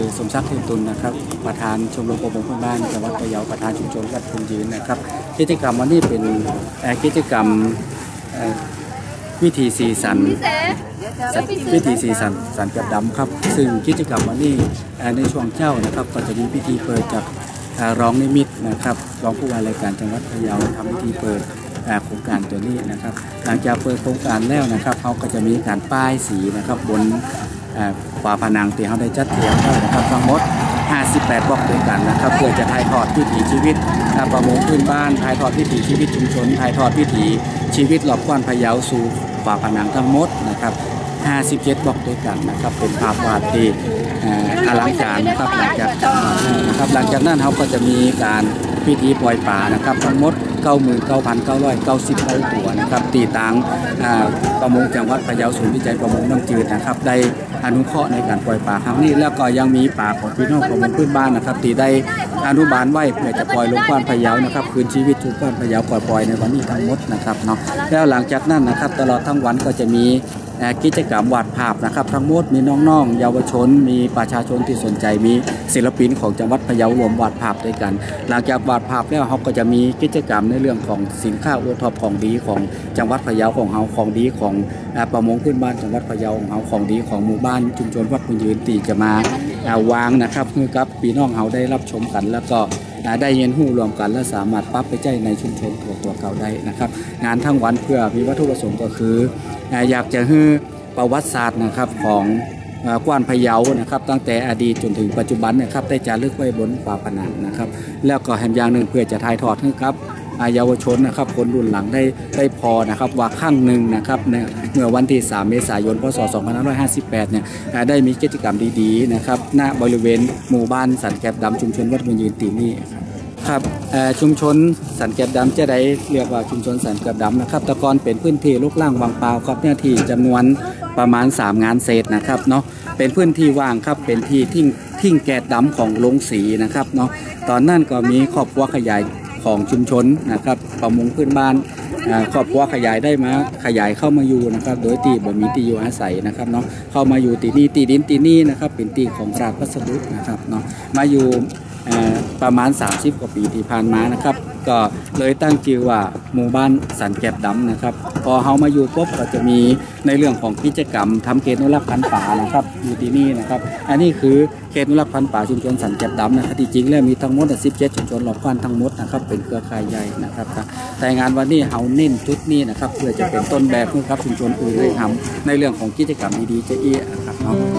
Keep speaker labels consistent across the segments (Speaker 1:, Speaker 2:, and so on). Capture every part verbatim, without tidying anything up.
Speaker 1: สมศักดิ์เทียนตุลนะครับประธานชมรมประมงพื้นบ้านจังหวัดพะเยาประธานชุมชนวัดคุณยืนนะครับกิจกรรมวันนี้เป็นกิจกรรมวิถีสีสันวิถีสีสันสันกับดำครับซึ่งกิจกรรมวันนี้ในช่วงเช้านะครับก็จะมีพิธีเปิดจากร้องนิมิตนะครับรองผู้ว่าราชการจังหวัดพะเยาทำพิธีเปิดโครงการตัวนี้นะครับหลังจากเปิดโครงการแล้วนะครับเขาก็จะมีการป้ายสีนะครับบนฝาผนังที่เขาได้จัดเตรียมไว้นะครับทั้งหมดห้าสิบแปดบล็อกด้วยกันนะครับเพื่อจะถ่ายทอดวิถีชีวิตประมงพื้นบ้านถ่ายทอดวิถีชีวิตชุมชนถ่ายทอดวิถีชีวิตรอบกว้านพะเยาสู่ฝาผนังทั้งหมดนะครับห้าสิบเจ็ดบล็อกด้วยกันนะครับเป็นภาพวาดที่อลังการนะครับหลังจากนะครับหลังจากนั้นเขาก็จะมีการพิธีปล่อยปลานะครับทั้งหมด เก้าหมื่นเก้าพันเก้าร้อยเก้าสิบ ตัวนะครับตีตังประมงจังหวัดพะเยาศูนย์วิจัยประมงน้ำจืดนะครับได้อนุเคราะห์ในการปล่อยปลาครั้งนี้แล้วก็ยังมีปลาของพี่น้องประมงพื้นบ้านนะครับที่ได้อนุบาลไว้เพื่อจะปล่อยลงกว้านพะเยานะครับคืนชีวิตสู่กว้านพะเยาปล่อยในวันนี้ทั้งหมดนะครับเนาะแล้วหลังจากนั้นนะครับตลอดทั้งวันก็จะมีกิจกรรมวาดภาพนะครับทั้งหมดมีน้องๆเยาวชนมีประชาชนที่สนใจมีศิลปินของจังหวัดพะเยารวมวาดภาพด้วยกันหลังจากวาดภาพแล้วเขาก็จะมีกิจกรรมในเรื่องของสินค้าโอท็อปของดีของจังหวัดพะเยาของเขาของดีของประมงพื้นบ้านจังหวัดพะเยาของเขาของดีของหมู่บ้านชุมชนวัดคุณยืนตีจะมาวางนะครับเพื่อกับพี่น้องเขาได้รับชมกันแล้วก็ได้เรียนรู้รวมกันและสามารถปรับไปใช้ในชุมชนตัวตัวเก่าได้นะครับงานทั้งวันเพื่อมีวัตถุประสงค์ก็คืออยากจะให้ประวัติศาสตร์นะครับของกว้านพะเยานะครับตั้งแต่อดีตจนถึงปัจจุบันนะครับได้จารึกไว้บนฝาผนังนะครับแล้วก็แห่งอย่างหนึ่งเพื่อจะถ่ายทอดให้ครับเยาวชนนะครับคนรุ่นหลังได้ได้พอนะครับว่าข้างหนึ่งนะครับเมื่อวันที่สามเมษายนพศสองพันห้าร้อยห้าสิบแปดเนี่ยได้มีกิจกรรมดีๆนะครับณบริเวณหมู่บ้านสันแกบดำชุมชนวัดบุญยืนตีนี่ครับชุมชนสันแกบดำจะได้เรียกว่าชุมชนสันแกบดำนะครับตะกอนเป็นพื้นที่ลูกล่างวางเปล่าครับเนี่ยที่จำนวนประมาณสามงานเศษนะครับเนาะเป็นพื้นที่ว่างครับเป็นที่ทิ้งทิ้งแกบดำของโรงสีนะครับเนาะตอนนั้นก็มีครอบครัวขยายของชุมชนนะครับประมงพื้นบ้านครอบครัวขยายได้มาขยายเข้ามาอยู่นะครับโดยตีบ่มีตีอยู่อาศัยนะครับเนาะเข้ามาอยู่ตีนี่ตีดินตีนี่นะครับเป็นตีของราชพัสดุนะครับเนาะมาอยู่ประมาณสามสิบกว่าปีที่ผ่านมานะครับก็เลยตั้งชื่อว่าหมู่บ้านสันแกบดำนะครับพอเขามาอยู่ปุ๊บก็จะมีในเรื่องของกิจกรรมทำเขตอนุรักษ์พันธุ์ป่านะครับอยู่ที่นี่นะครับอันนี้คือเขตอนุรักษ์พันธุ์ป่าชุมชนสันแกบดำนะครับที่จริงแล้วมีทั้งหมดสิบเจ็ดชุมชนรอบกว้านทั้งหมดนะครับเป็นเครือข่ายใหญ่นะครับแต่งานวันนี้เขาเน้นจุดนี้นะครับเพื่อจะเป็นต้นแบบให้กับชุมชนอื่นได้ทำในเรื่องของกิจกรรมดีๆจะอี้นะครับเนาะ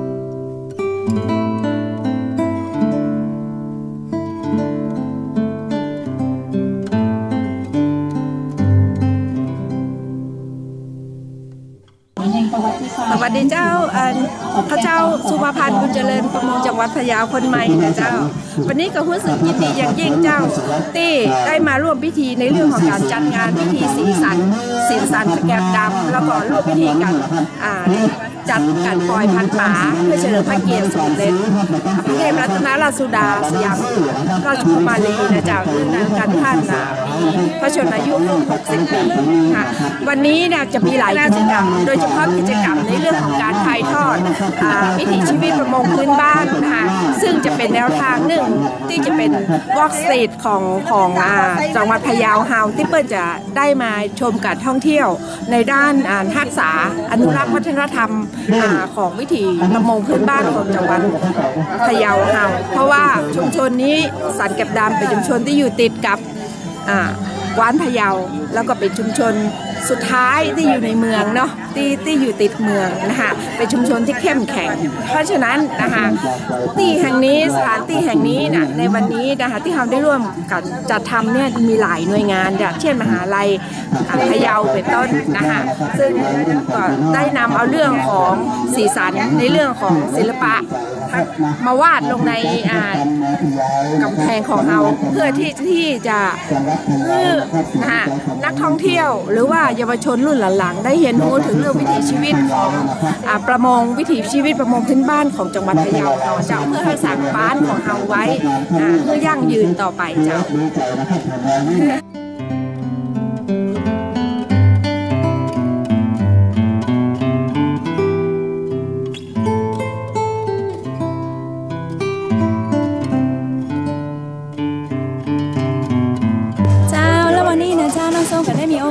Speaker 2: สวัสดีเจ้าพระเจ้าสุภพันธ์บุญเจริญประมงจังหวัดพะเยาคนใหม่นะเจ้าวันนี้ก็รู้สึกยินดีอย่างยิ่งเจ้าที่ได้มาร่วมพิธีในเรื่องของการจัดงานพิธีสีสันสีสันสแกบดำแล้วก็ร่วมพิธีกันจัดการปล่อยพันธุ์ป่าเพื่อเฉลิมพระเกียรติสมเด็จพระเทพรัตนราชสุดาสยามราชกุมารีนะเจ้าเนื่องในการท่านมีพระชนมายุหกสิบปีค่ะวันนี้เนี่ยจะมีหลายกิจกรรมโดยเฉพาะกิจกรรมในเรื่องของการถ่ายทอดวิถีชีวิตประมงพื้นบ้านนะคะซึ่งจะเป็นแนวทางหนึ่งที่จะเป็นวอล์กสตรีทของของจังหวัดพะเยาเฮาที่เปิดจะได้มาชมการท่องเที่ยวในด้านทักษะอนุรักษ์วัฒนธรรมของวิถีประมงพื้นบ้านของจังหวัดพะเยาเฮาเพราะว่าชุมชนนี้สันแกบดำเป็นชุมชนที่อยู่ติดกับกว้านพะเยาแล้วก็เป็นชุมชนสุดท้ายที่อยู่ในเมืองเนาะที่ที่อยู่ติดเมืองนะคะเป็นชุมชนที่เข้มแข็งเพราะฉะนั้นนะคะที่แห่งนี้สถานที่แห่งนี้นะในวันนี้นะคะที่เราได้ร่วมกันจัดทำเนี่ยมีหลายหน่วยงานอย่างเช่นมหาลัยพะเยาเป็นต้นนะคะซึ่งก็ได้นำเอาเรื่องของสีสันในเรื่องของศิลปะมาวาดลงในกำแพงของเราเพื่อที่ที่จะเพื่อนะคะนักท่องเที่ยวหรือว่าเยาวชนรุ่นหลังๆได้เรียนรู้ถึงเรื่องวิถีชีวิตของประมงวิถีชีวิตประมงพื้นบ้านของจังหวัดพะเยาเราจะเพื่อให้สร้างบ้านของเราไว้เพื่อยั่งยืนต่อไปเจ้า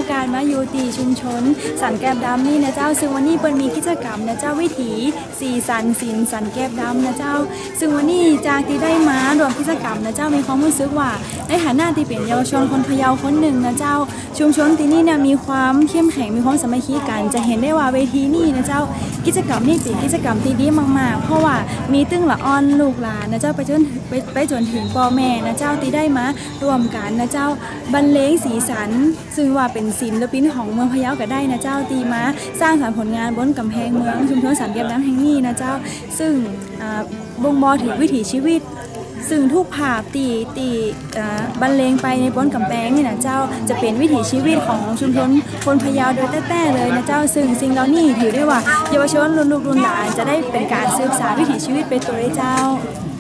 Speaker 3: อกาสมาอยู่ตีชุมชนสันแก้บดำนี่นะเจ้าซึ่งวันนี้เปิ้นมีกิจกรรมนะเจ้าวิถีสีสันศิลป์สันแก้บดำนะเจ้าซึ่งวันนี้จากที่ได้มารวมกิจกรรมนะเจ้ามีความรู้สึกว่าในฐานะที่เป็นเยาวชนคนพะเยาคนหนึ่งนะเจ้าชุมชนที่นี่เนี่ยมีความเข้มแข็งมีความสามัคคีกันจะเห็นได้ว่าเวทีนี่นะเจ้ากิจกรรมนี่เป็นกิจกรรมที่ดีมากๆเพราะว่ามีตึ้งละอ่อนลูกหลานนะเจ้าไปจนไปไปจนถึงพ่อแม่นะเจ้าที่ได้มารวมกันนะเจ้าบรรเลงสีสันซึ่งว่าเป็นศิลปินของเมืองพะเยาก็ได้นะเจ้าตีมาสร้างสรรค์ผลงานบนกำแพงเมืองชุมชนสันแก้บดำแห่งนี้นะเจ้าซึ่งบ่งบอกถึงวิถีชีวิตซึ่งทุกภาพตีตีบรรเลงไปในบนกำแพงนี่นะเจ้าจะเป็นวิถีชีวิตของชุมชนคนพะเยาโดยแท้ๆเลยนะเจ้าซึ่งสิ่งเหล่านี้ถือได้ว่าเยาวชนรุ่นลูกรุ่นหลานจะได้เป็นการสืบสานวิถีชีวิตไปตัวเจ้า